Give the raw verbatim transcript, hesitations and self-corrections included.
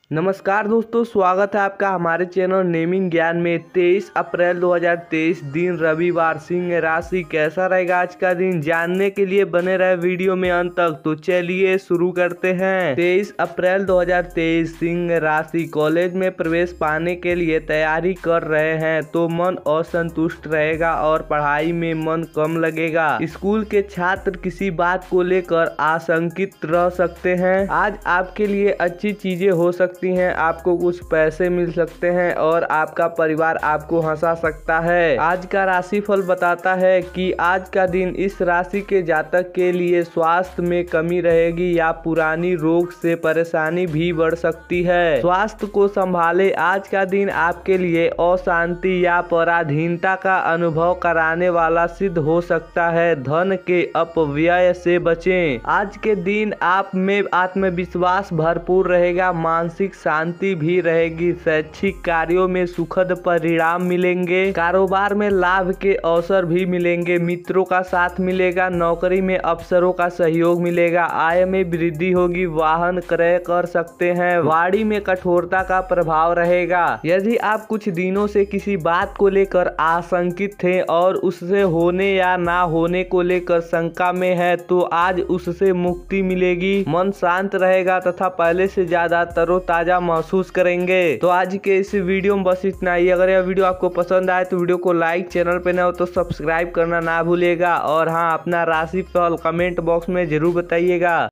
नमस्कार दोस्तों, स्वागत है आपका हमारे चैनल नेमिंग ज्ञान में। तेईस अप्रैल दो हज़ार तेईस दिन रविवार, सिंह राशि कैसा रहेगा आज का दिन, जानने के लिए बने रहे वीडियो में अंत तक। तो चलिए शुरू करते हैं। तेईस अप्रैल दो हज़ार तेईस सिंह राशि कॉलेज में प्रवेश पाने के लिए तैयारी कर रहे हैं तो मन असंतुष्ट रहेगा और पढ़ाई में मन कम लगेगा। स्कूल के छात्र किसी बात को लेकर आशंकित रह सकते हैं। आज आपके लिए अच्छी चीजें हो सकती हैं, आपको कुछ पैसे मिल सकते हैं और आपका परिवार आपको हंसा सकता है। आज का राशिफल बताता है कि आज का दिन इस राशि के जातक के लिए स्वास्थ्य में कमी रहेगी या पुरानी रोग से परेशानी भी बढ़ सकती है। स्वास्थ्य को संभाले। आज का दिन आपके लिए अशांति या पराधीनता का अनुभव कराने वाला सिद्ध हो सकता है। धन के अपव्यय से बचें। आज के दिन आप में आत्मविश्वास भरपूर रहेगा, मानसिक शांति भी रहेगी। शैक्षिक कार्यों में सुखद परिणाम मिलेंगे। कारोबार में लाभ के अवसर भी मिलेंगे। मित्रों का साथ मिलेगा। नौकरी में अफसरों का सहयोग मिलेगा। आय में वृद्धि होगी। वाहन क्रय कर सकते हैं। वाणी में कठोरता का प्रभाव रहेगा। यदि आप कुछ दिनों से किसी बात को लेकर आशंकित थे और उससे होने या ना होने को लेकर शंका में है तो आज उससे मुक्ति मिलेगी। मन शांत रहेगा तथा पहले से ज्यादा तरोताजा महसूस करेंगे। तो आज के इस वीडियो में बस इतना ही। अगर यह वीडियो आपको पसंद आए तो वीडियो को लाइक, चैनल पे न हो तो सब्सक्राइब करना ना भूलिएगा और हाँ, अपना राशिफल कमेंट बॉक्स में जरूर बताइएगा।